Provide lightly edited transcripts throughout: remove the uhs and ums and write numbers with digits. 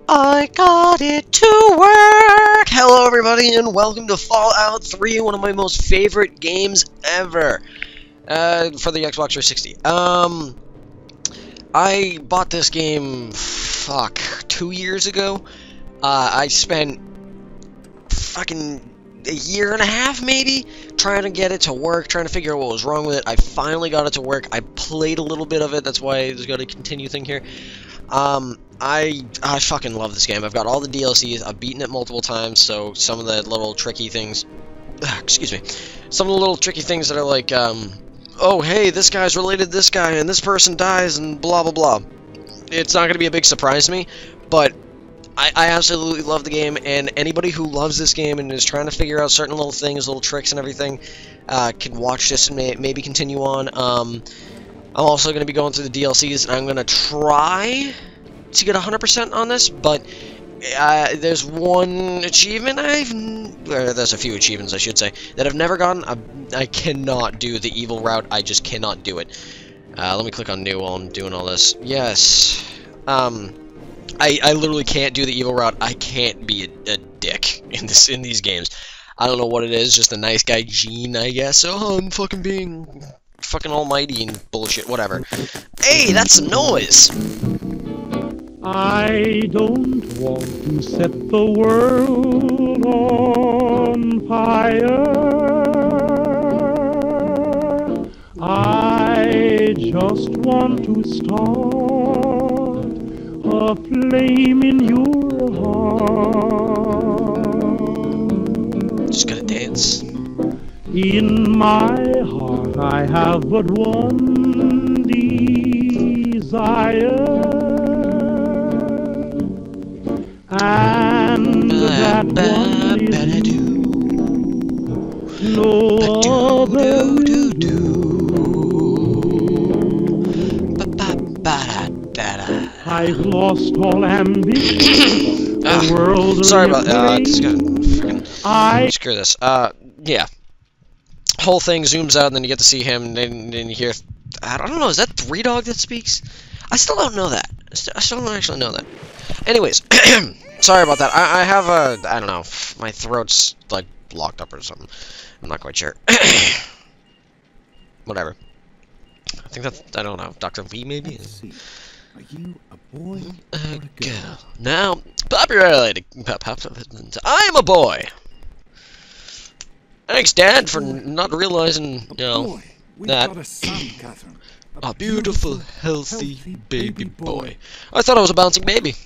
I got it to work! Hello everybody and welcome to Fallout 3, one of my most favorite games ever. For the Xbox 360. I bought this game, 2 years ago. I spent fucking a year and a half, maybe, trying to get it to work, trying to figure out what was wrong with it. I finally got it to work. I played a little bit of it, that's why there's got a continue thing here. I fucking love this game. I've got all the DLCs, I've beaten it multiple times, so some of the little tricky things, excuse me, some of the little tricky things that are like, oh hey, this guy's related to this guy, and this person dies, and blah blah blah. It's not going to be a big surprise to me, but I absolutely love the game, and anybody who loves this game and is trying to figure out certain little things, little tricks and everything, can watch this and maybe continue on. I'm also going to be going through the DLCs, and I'm going to try to get 100% on this, but there's one achievement there's a few achievements, I should say, that I've never gotten. I cannot do the evil route. I just cannot do it. Let me click on new while I'm doing all this. Yes. I literally can't do the evil route. I can't be a dick in these games. I don't know what it is, just a nice guy gene, I guess. Oh, I'm fucking being fucking almighty and bullshit, whatever. Hey, that's some noise! I don't want to set the world on fire. I just want to start a flame in your heart. Just gonna dance. In my heart I have but one desire, and that one is no other will do. I've lost all ambition. The world sorry about just gonna freaking screw this. Yeah. Whole thing zooms out, and then you get to see him, and then you hear. I don't know. Is that Three Dog that speaks? I still don't know that. I still don't actually know that. Anyways, sorry about that. I have a. I don't know. My throat's like blocked up or something. I'm not quite sure. Whatever. I think that's. I don't know. Dr. Lee, maybe. Let's see. Are you a boy or a girl? Now, popularity. I'm a boy. Thanks, Dad, for not realizing, you know, that. Got a son, Catherine. A beautiful, healthy baby boy. I thought I was a bouncing baby.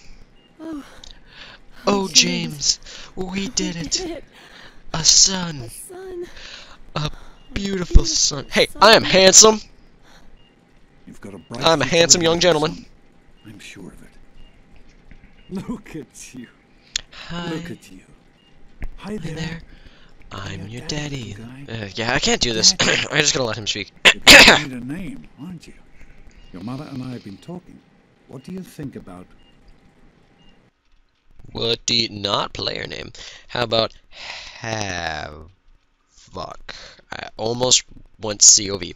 Oh, James, we did it. A son. A beautiful son. Hey, I am handsome. You've got a bright I'm a handsome young gentleman. I'm sure of it. Look at you. Hi. Look at you. Hi Hi there. there. I'm your daddy. Guy. Yeah, I can't do this. I'm just gonna let him speak. You're gonna need a name, aren't you? Your mother and I have been talking. What do you think about... What do you not player name? How about Havoc? I almost went COV.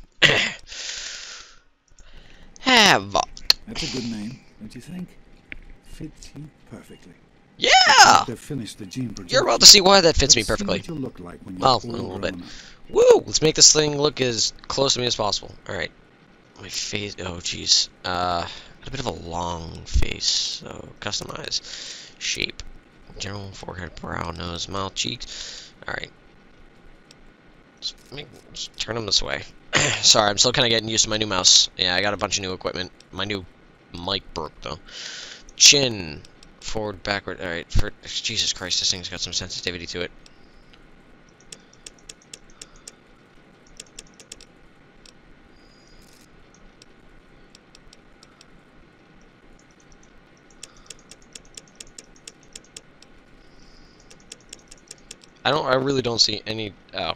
Havoc. That's a good name, don't you think? Fits you perfectly. Yeah! They've finished the gene projection. You're about to see why that fits me Let's see perfectly. what you'll look like when you're Well, all a little bit. grown up. Woo! Let's make this thing look as close to me as possible. Alright. My face. Oh, jeez. Got a bit of a long face. So, customize. Shape. General forehead, brow, nose, mouth, cheeks. Alright. Let's turn them this way. Sorry, I'm still kind of getting used to my new mouse. Yeah, I got a bunch of new equipment. My new mic broke, though. Chin. Forward, backward. Alright, Jesus Christ, this thing's got some sensitivity to it. I really don't see any. Oh.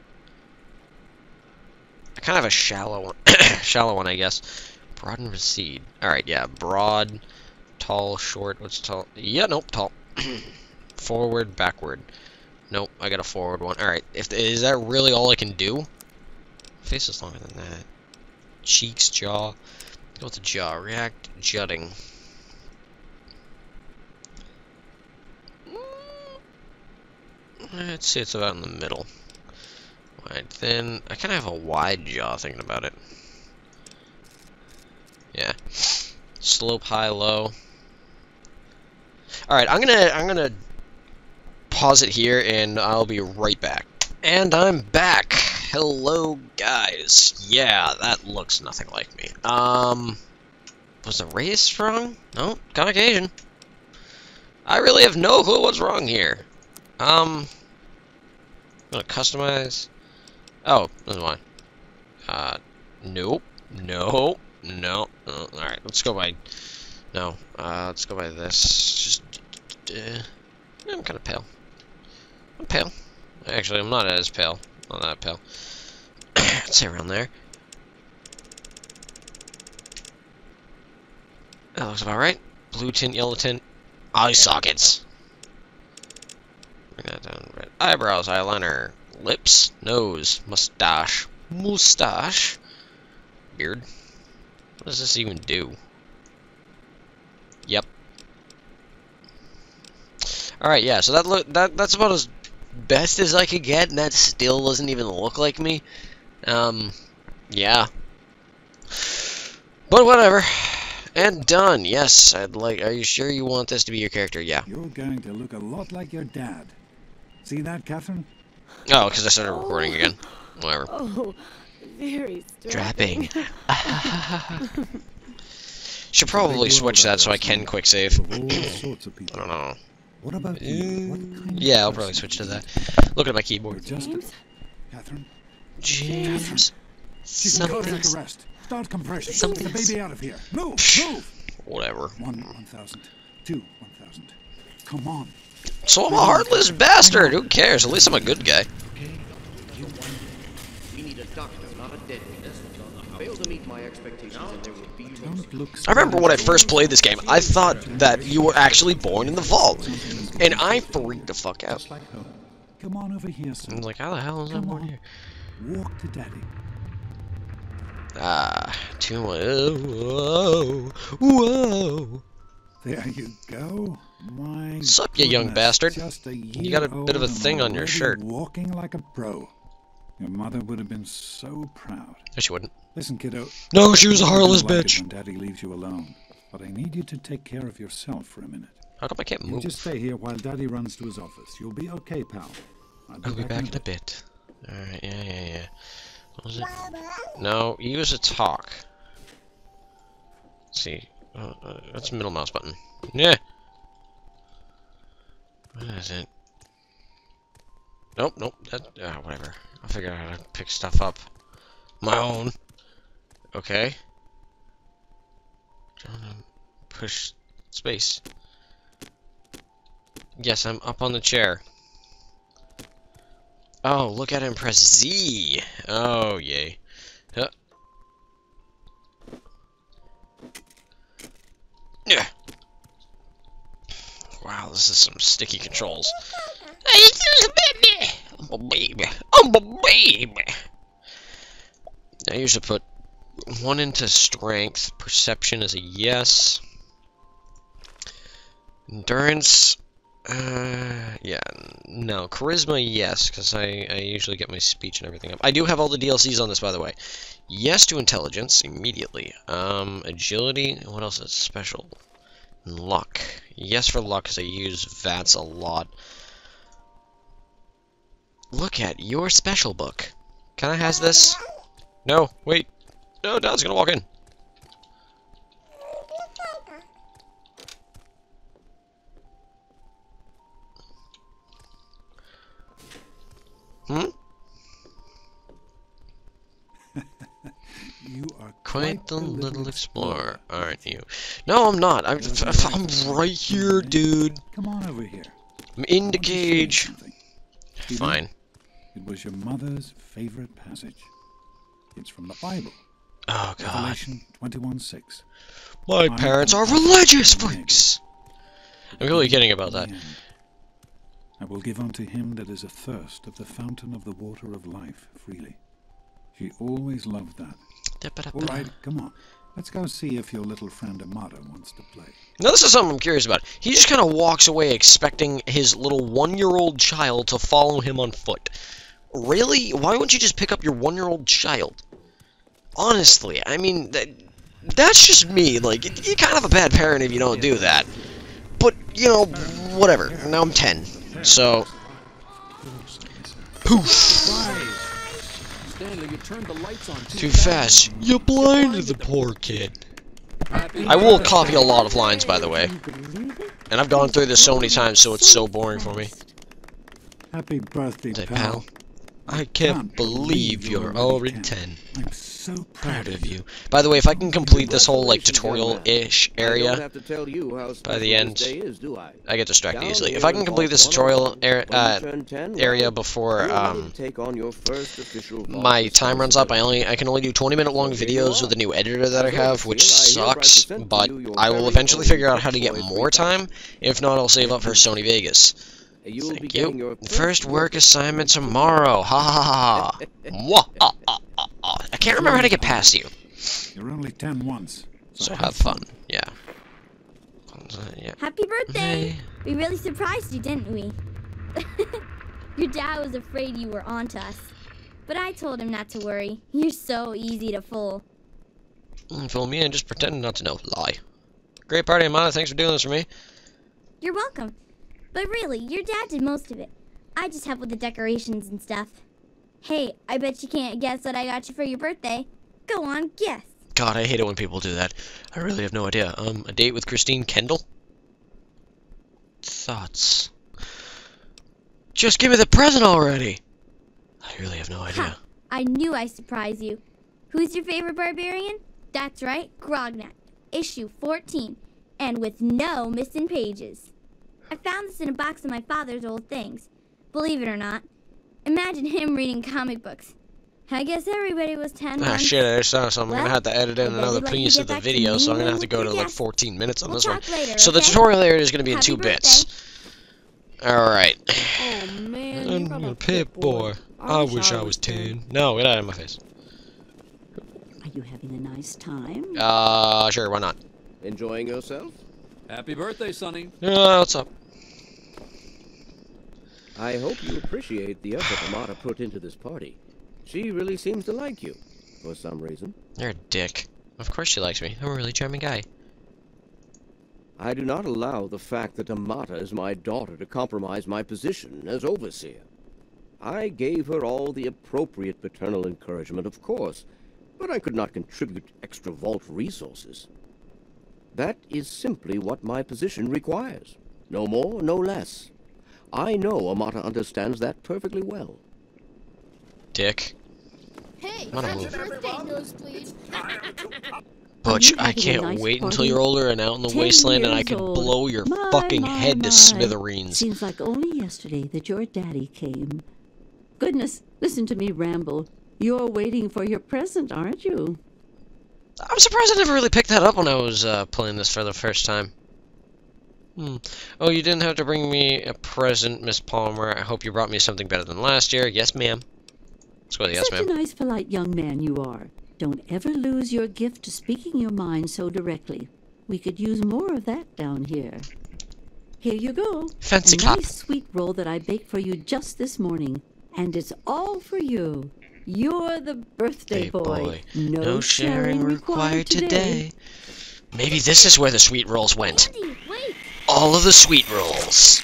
I kind of have a shallow one. Shallow one, I guess. Broad and recede. Alright, yeah. Broad, tall, short. What's tall? Yeah, nope, tall. Forward, backward. Nope, I got a forward one. Alright, is that really all I can do? Face is longer than that. Cheeks, jaw. Go with the jaw. React, jutting. Let's see, it's about in the middle. Wide, thin. I kind of have a wide jaw thinking about it. Yeah. Slope, high, low. Alright, I'm gonna pause it here and I'll be right back. And I'm back! Hello, guys. Yeah, that looks nothing like me. Was the race wrong? No, convocation. I really have no clue what's wrong here. I'm gonna customize. Oh, that's mine. Nope. No. No. Alright, let's go by. No. Let's go by this. Just. I'm kind of pale. I'm pale. Actually, I'm not as pale. Not that pale. Let's say around there. That looks about right. Blue tint, yellow tint. Eye sockets. Bring that down. Red eyebrows, eyeliner, lips, nose, mustache, beard. What does this even do? Yep. All right, yeah. So that's about as best as I could get, and that still doesn't even look like me. Yeah. But whatever. And done. Yes, I'd like. Are you sure you want this to be your character? Yeah. You're going to look a lot like your dad. See that, Catherine? Oh, because I started recording again. Whatever. Oh, very strapping. Should probably switch that so I can quick save. All sorts of people. I don't know. What about you? What kind of Yeah, I'll person probably switch to are you? that. Look at my keyboard. You're just James? Catherine. James. She's in cardiac Something's. arrest. Start compression. Get the Something's- baby out of here. Move, move. Whatever. 1,000. 1,000. Come on. So I'm a heartless bastard. Who cares? At least I'm a good guy. We need a doctor, not a dead man. Fail to meet my expectations and there will be no Don't look. I remember when I first played this game, I thought that you were actually born in the vault. And I freaked the fuck out. Just like home. Come on over here, I son. was like, how the hell is I Come born on. here? Walk to daddy. Too much. Whoa. Whoa. There you go. My Sup, you young goodness, bastard. just a You got a year bit of a old and thing on your already shirt. Walking like a pro. Your mother would have been so proud. No, she wouldn't. Listen, kiddo. No, she was a heartless I like it bitch. when daddy leaves you alone, but I need you to take care of yourself for a minute. How come I can't You move? just stay here while daddy runs to his office. You'll be okay, pal. I'll be back in a bit. Alright, yeah. What was it? No, use a talk. Let's see. That's the middle mouse button. Yeah. What is it? Nope. That, whatever. I'll figure out how to pick stuff up. My own. Okay. Trying to push space. Yes, I'm up on the chair. Oh, look at him press Z. Oh, yay. Huh. Yeah. Wow, this is some sticky controls. I'm a baby. I'm a baby. I usually put one into strength. Perception is a yes. Endurance. Yeah, no. Charisma, yes, because I usually get my speech and everything up. I do have all the DLCs on this, by the way. Yes to intelligence, immediately. Agility, what else is special? Luck. Yes for luck, because I use VATS a lot. Look at your special book. Can I has this? No, wait. No, Dad's gonna walk in. You are Quite the little explorer, aren't you? No, I'm not. I'm right here, dude. Come on over here. I'm in the I want to show you cage. something. Stephen, Fine. It was your mother's favorite passage. It's from the Bible. Oh, God. Revelation 21:6. My parents are religious freaks. I'm really kidding about that. I will give unto him that is athirst of the fountain of the water of life freely. She always loved that. All right, come on. Let's go see if your little friend Amata wants to play. Now this is something I'm curious about. He just kind of walks away expecting his little 1-year-old child to follow him on foot. Really? Why wouldn't you just pick up your 1-year-old child? Honestly, I mean, that's just me. Like, you're kind of a bad parent if you don't do that. But, you know, whatever. Now I'm 10. So... Poof! Stanley, you turned the lights on Too fast. You blinded the poor kid. I will copy a lot of lines, by the way. And I've gone through this so many times, so it's so boring for me. Happy birthday, Say, pal. I can't believe you're already 10. I'm so Proud of you. By the way, if I can complete this whole, like, tutorial-ish area by the end, I get distracted easily. If I can complete this tutorial area before, my time runs up, I can only do 20-minute long videos with the new editor that I have, which sucks, but I will eventually figure out how to get more time. If not, I'll save up for Sony Vegas. Thank you. First work assignment tomorrow. Ha ha ha ha. Mwah. I can't remember how to get past you. You're only 10 once. So have fun. Yeah. Yeah. Happy birthday! We really surprised you, didn't we? Your dad was afraid you were onto us. But I told him not to worry. You're so easy to fool. Fool me and just pretend not to know. Lie. Great party, Amata. Thanks for doing this for me. You're welcome. But really, your dad did most of it. I just helped with the decorations and stuff. Hey, I bet you can't guess what I got you for your birthday. Go on, guess. God, I hate it when people do that. I really have no idea. A date with Christine Kendall? Thoughts? Just give me the present already! I really have no idea. Ha! I knew I'd surprise you. Who's your favorite barbarian? That's right, Grognak. Issue 14. And with no missing pages. I found this in a box of my father's old things. Believe it or not. Imagine him reading comic books. I guess everybody was 10 Ah, once. shit, I just saw something. I'm gonna have to edit in Well, another let me piece get of the back to video, me so I'm gonna when have to go to we like guess. 14 minutes on We'll this one. talk later, So the okay? tutorial area is gonna be in Happy 2 birthday. bits. Alright. Oh man, you got a Pip-Boy. I wish I was 10. No, get out of my face. Are you having a nice time? Sure, why not? Enjoying yourself? Happy birthday, Sonny. What's up? I hope you appreciate the effort Amata put into this party. She really seems to like you, for some reason. You're a dick. Of course she likes me. I'm a really charming guy. I do not allow the fact that Amata is my daughter to compromise my position as overseer. I gave her all the appropriate paternal encouragement, of course, but I could not contribute extra vault resources. That is simply what my position requires. No more, no less. I know Amata understands that perfectly well. Dick. Hey, Wanna happy move. birthday, nosebleed. Butch, you I having a can't nice wait until party? you're older and out in the 10 wasteland and I years can old. blow your My, fucking my, head to my. smithereens. Seems like only yesterday that your daddy came. Goodness, listen to me ramble. You're waiting for your present, aren't you? I'm surprised I never really picked that up when I was playing this for the first time. Oh, you didn't have to bring me a present, Miss Palmer. I hope you brought me something better than last year. Yes, ma'am. Let's go with yes, Such a ma'am. nice, polite young man you are. Don't ever lose your gift to speaking your mind so directly. We could use more of that down here. Here you go. Fancy a clap. nice sweet roll that I baked for you just this morning. And it's all for you. You're the birthday Hey, boy. No sharing required today. Maybe this is where the sweet rolls went. Andy, wait! All of the sweet rolls.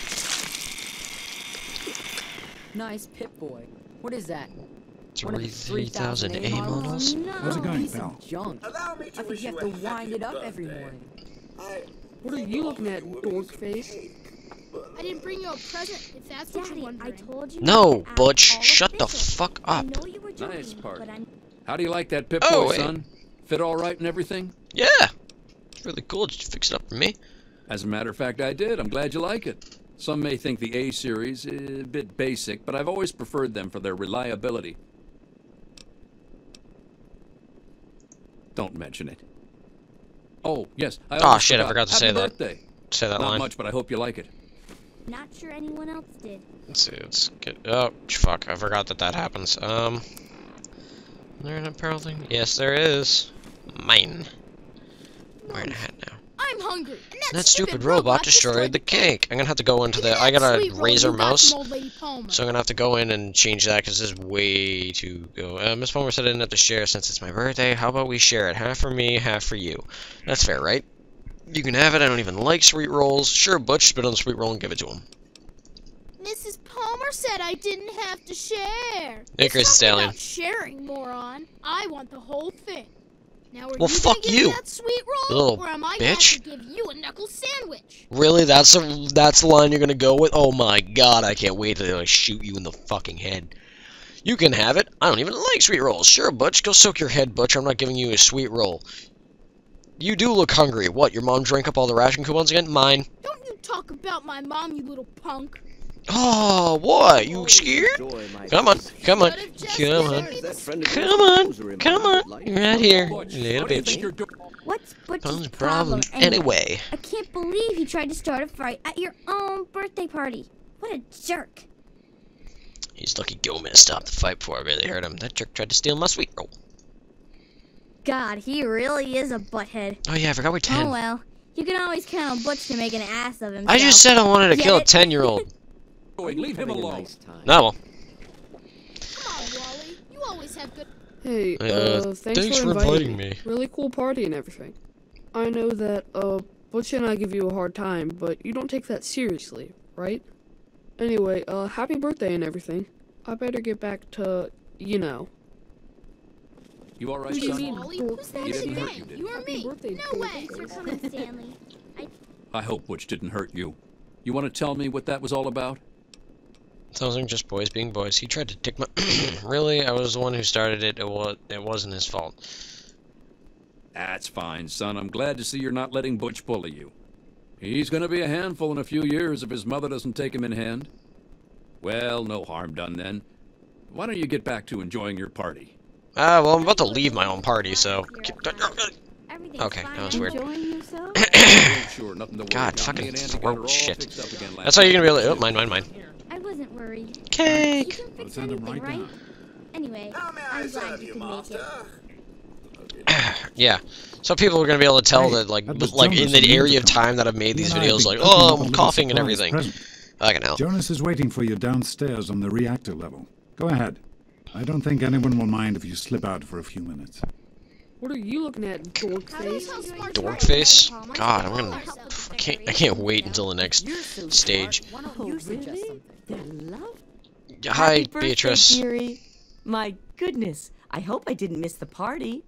Nice Pip-Boy. What is that? 3,000 A models? No. How's it going, Piece pal? of junk. Allow me to I think wish you have you to a wind happy it up birthday. every morning. I What are you looking at, dork face? I didn't bring you a present, if that's what you're Daddy, I wondering. told you No, not to act Butch, all shut the official. fuck I up. know you were joking, Nice party. but I'm... How do you like that Pip-Boy, Oh, wait. son? Fit all right and everything? Yeah. It's really cool. Did you fix it up for me? As a matter of fact, I did. I'm glad you like it. Some may think the A series is a bit basic, but I've always preferred them for their reliability. Don't mention it. Oh, yes. Aw, shit, I forgot to say Happy that. birthday. Say that Not line. much, but I hope you like it. Not sure anyone else did. Let's see, let's get... Oh, fuck, I forgot that happens. Is there an apparel thing? Yes, there is. Mine. Wearing a hat now. I'm hungry. And That stupid robot destroyed the cake. I'm gonna have to go into the. I got a Razer mouse, so I'm gonna have to go in and change that because this is way too go. Miss Palmer said I didn't have to share since it's my birthday. How about we share it? Half for me, half for you. That's fair, right? You can have it. I don't even like sweet rolls. Sure, Butch, spit on the sweet roll and give it to him. Mrs. Palmer said I didn't have to share. Hey, Chris Stallion. About sharing, moron. I want the whole thing. Now, are Well, you fuck gonna give you, me that sweet roll, little or am I bitch. going to give you a knuckle sandwich? Really? That's the line you're gonna go with? Oh my god, I can't wait till I shoot you in the fucking head. You can have it. I don't even like sweet rolls. Sure, Butch, go soak your head, Butch. I'm not giving you a sweet roll. You do look hungry. What, your mom drank up all the ration coupons again? Mine. Don't you talk about my mom, you little punk. Oh, what? You scared? Come on, come on, come on, come on, come on. You're right here, little bitch. What's Butch's Phone's problem anyway? anyway. I can't believe he tried to start a fight at your own birthday party. What a jerk. He's lucky Gomez stopped the fight before I really hurt him. That jerk tried to steal my sweet roll. God, he really is a butthead. Oh yeah, I forgot we're 10. Oh well, you can always count on Butch to make an ass of himself. I just said I wanted to Get kill a it? 10-year-old. Leave him alone. Nice time. No, well. Come on, Wally. You always have good... Hey, Thanks for inviting me. Really cool party and everything. I know that, Butch and I give you a hard time, but you don't take that seriously, right? Anyway, happy birthday and everything. I better get back to, you know. You alright, Who do you son? mean? Wally, who's that He didn't hurt thing? you, did You he? or Happy me? birthday, No Butch. way. Thanks for coming, Stanley. I hope Butch didn't hurt you. You want to tell me what that was all about? Sounds like just boys being boys. He tried to take my... Really? I was the one who started it. It wasn't his fault. That's fine, son. I'm glad to see you're not letting Butch bully you. He's gonna be a handful in a few years if his mother doesn't take him in hand. Well, no harm done then. Why don't you get back to enjoying your party? Well, I'm about to leave my own party, so... Okay, that was weird. Enjoying yourself? Sure, nothing to worry God, about. fucking Me and Andy got throat her all shit. fixed up again last That's how you're gonna be able to... Oh, night. mine. I wasn't worried. You Cake! can fix send him anything, right right? Anyway, I'm glad you could make it. Yeah. So people are gonna be able to tell Hey, that, like, that was like in Jonas the a minute area of ago. time that I've made He these and I have videos, been like, cooking oh, up a I'm little coughing and surprise everything. present. Fucking hell. Jonas is waiting for you downstairs on the reactor level. Go ahead. I don't think anyone will mind if you slip out for a few minutes. What are you looking at, dork face? Dork face? God, I'm gonna... I can't wait until the next stage. Why don't Oh, you suggest really? something? They're lovely. Hi, Happy birthday, Beatrice. dearie. My goodness, I hope I didn't miss the party.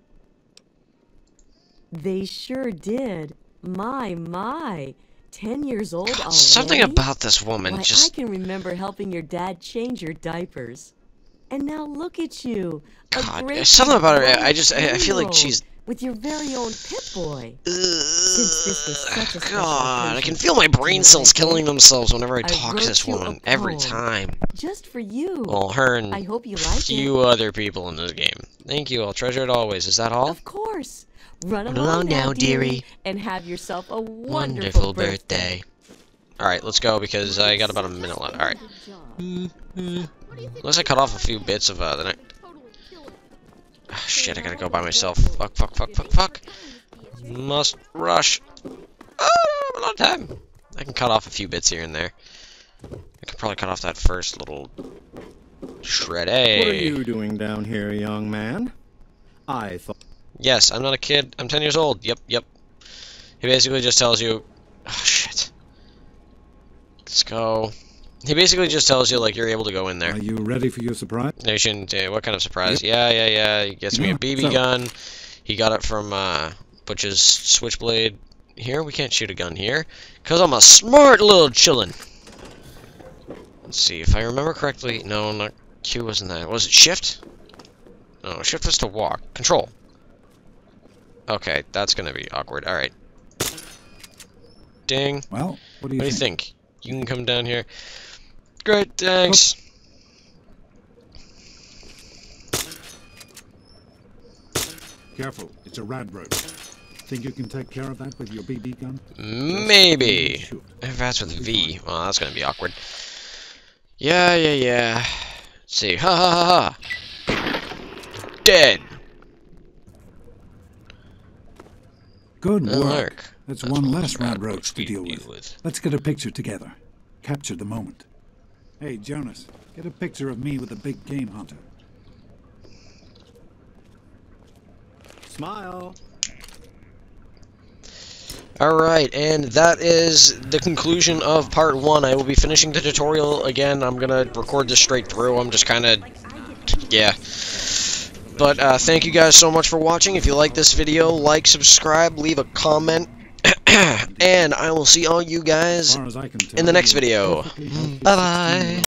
They sure did. My. 10 years old already. Something about this woman Why, just... I can remember helping your dad change your diapers. And now look at you. A God, great there's something about her. I big feel like 10-year-old she's... with your very own Pip-Boy. Since this was such a special God, I can occasion, feel my brain cells tonight, killing themselves whenever I I talk to wrote this you a woman. Every poem. time. Just for you. Well, her and I hope you a like few other people in this game. Thank you, I'll treasure it always. Is that all? Of course. Run Run along now, dearie. dearie, and have yourself a Wonderful wonderful birthday. Alright, let's go because I got about a minute left. Alright. Unless I cut off a few bits of the night. Ah, shit, I gotta go by myself. Fuck. Must rush. Oh, I have a lot of time. I can cut off a few bits here and there. I could probably cut off that first little shred. Hey. What are you doing down here, young man? I thought... Yes, I'm not a kid. I'm 10 years old. Yep. He basically just tells you... Oh, shit. Let's go. He basically just tells you, like, you're able to go in there. Are you ready for your surprise? Nation, what kind of surprise? Yeah. He gets me a BB gun. He got it from Butch's switchblade. Here, we can't shoot a gun here. Because I'm a smart little chillin'. Let's see, if I remember correctly... No, not Q wasn't that. Was it shift? No, shift was to walk. Control. Okay, that's gonna be awkward. Alright. Ding. Well, what do you think? You can come down here. Great, thanks. Careful, it's a rad rope. Think you can take care of that with your BB gun? Maybe. Shoot. If that's with V. Well, that's gonna be awkward. Yeah. Let's see. Ha. Dead. Good Well, work. Lark, That's that's one one less less rad roach to deal with. Let's get a picture together. Capture the moment. Hey, Jonas, get a picture of me with a big game hunter. Smile. Alright, and that is the conclusion of part 1. I will be finishing the tutorial again. I'm gonna record this straight through. I'm just kinda... yeah. But, thank you guys so much for watching. If you like this video, like, subscribe, leave a comment. And I will see all you guys in the next video. Bye-bye.